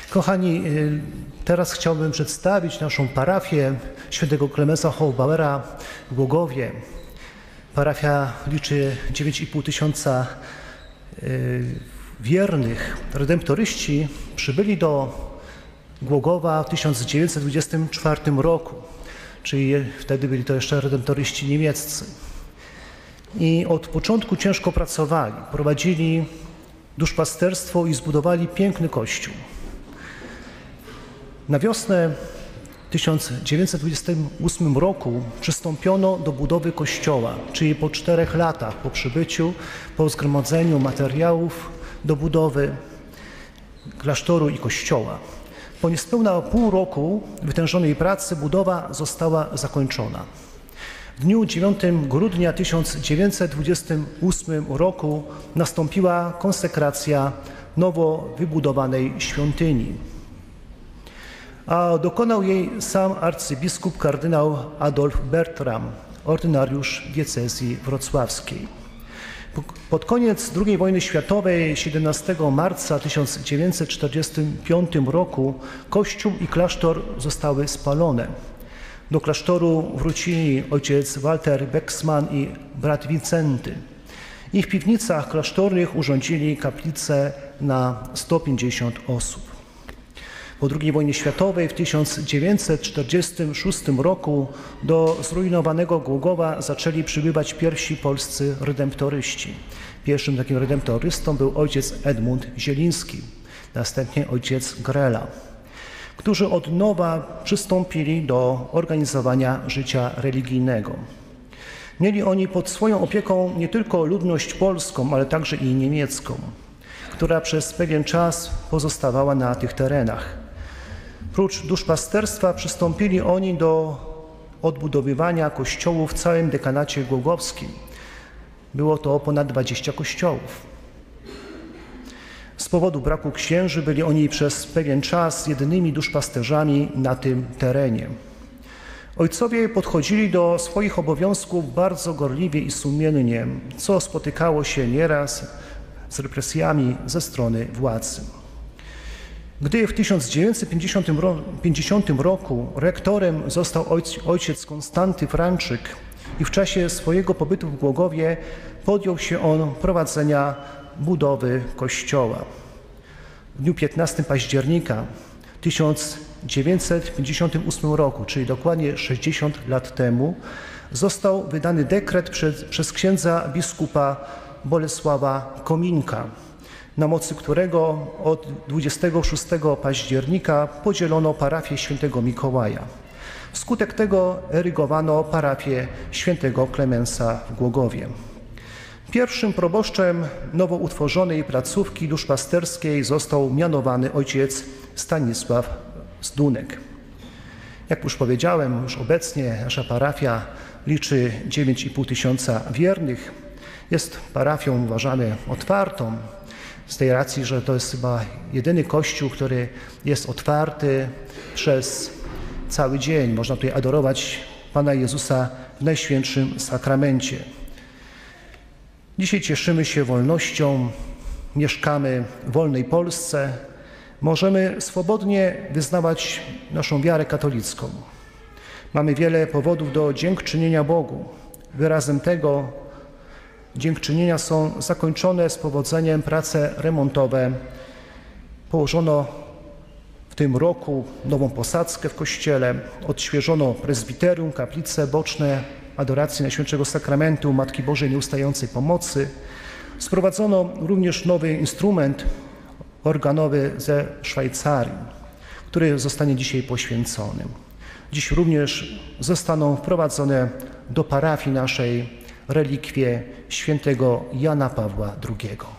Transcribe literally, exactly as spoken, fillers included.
Kochani, teraz chciałbym przedstawić naszą parafię świętego Klemensa Hołbauera w Głogowie. Parafia liczy dziewięć i pół tysiąca wiernych. Redemptoryści przybyli do Głogowa w tysiąc dziewięćset dwudziestym czwartym roku, czyli wtedy byli to jeszcze redemptoryści niemieccy. I od początku ciężko pracowali, prowadzili duszpasterstwo i zbudowali piękny kościół. Na wiosnę tysiąc dziewięćset dwudziestym ósmym roku przystąpiono do budowy kościoła, czyli po czterech latach po przybyciu, po zgromadzeniu materiałów do budowy klasztoru i kościoła. Po niespełna pół roku wytężonej pracy budowa została zakończona. W dniu dziewiątego grudnia tysiąc dziewięćset dwudziestego ósmego roku nastąpiła konsekracja nowo wybudowanej świątyni, a dokonał jej sam arcybiskup kardynał Adolf Bertram, ordynariusz diecezji wrocławskiej. Pod koniec drugiej wojny światowej, siedemnastego marca tysiąc dziewięćset czterdziestego piątego roku, kościół i klasztor zostały spalone. Do klasztoru wrócili ojciec Walter Beksman i brat Wincenty. I w piwnicach klasztornych urządzili kaplicę na sto pięćdziesiąt osób. Po drugiej wojnie światowej w tysiąc dziewięćset czterdziestym szóstym roku do zrujnowanego Głogowa zaczęli przybywać pierwsi polscy redemptoryści. Pierwszym takim redemptorystą był ojciec Edmund Zieliński, następnie ojciec Grela, którzy od nowa przystąpili do organizowania życia religijnego. Mieli oni pod swoją opieką nie tylko ludność polską, ale także i niemiecką, która przez pewien czas pozostawała na tych terenach. Prócz duszpasterstwa przystąpili oni do odbudowywania kościołów w całym dekanacie głogowskim. Było to ponad dwadzieścia kościołów. Z powodu braku księży byli oni przez pewien czas jedynymi duszpasterzami na tym terenie. Ojcowie podchodzili do swoich obowiązków bardzo gorliwie i sumiennie, co spotykało się nieraz z represjami ze strony władzy. Gdy w tysiąc dziewięćset pięćdziesiątym roku rektorem został ojciec Konstanty Franczyk i w czasie swojego pobytu w Głogowie podjął się on prowadzenia budowy kościoła. W dniu piętnastego października tysiąc dziewięćset pięćdziesiątym ósmym roku, czyli dokładnie sześćdziesiąt lat temu, został wydany dekret przez, przez księdza biskupa Bolesława Kominka, na mocy którego od dwudziestego szóstego października podzielono parafię świętego Mikołaja. Wskutek tego erygowano parafię świętego Klemensa w Głogowie. Pierwszym proboszczem nowo utworzonej placówki duszpasterskiej został mianowany ojciec Stanisław Zdunek. Jak już powiedziałem, już obecnie nasza parafia liczy dziewięć i pół tysiąca wiernych. Jest parafią, uważamy, otwartą, z tej racji, że to jest chyba jedyny kościół, który jest otwarty przez cały dzień. Można tutaj adorować Pana Jezusa w Najświętszym Sakramencie. Dzisiaj cieszymy się wolnością, mieszkamy w wolnej Polsce. Możemy swobodnie wyznawać naszą wiarę katolicką. Mamy wiele powodów do dziękczynienia Bogu. Wyrazem tego dziękczynienia są zakończone z powodzeniem prace remontowe. Położono w tym roku nową posadzkę w kościele, odświeżono prezbiterium, kaplice boczne, adoracji Najświętszego Sakramentu Matki Bożej Nieustającej Pomocy. Sprowadzono również nowy instrument organowy ze Szwajcarii, który zostanie dzisiaj poświęcony. Dziś również zostaną wprowadzone do parafii naszej relikwie świętego Jana Pawła drugiego.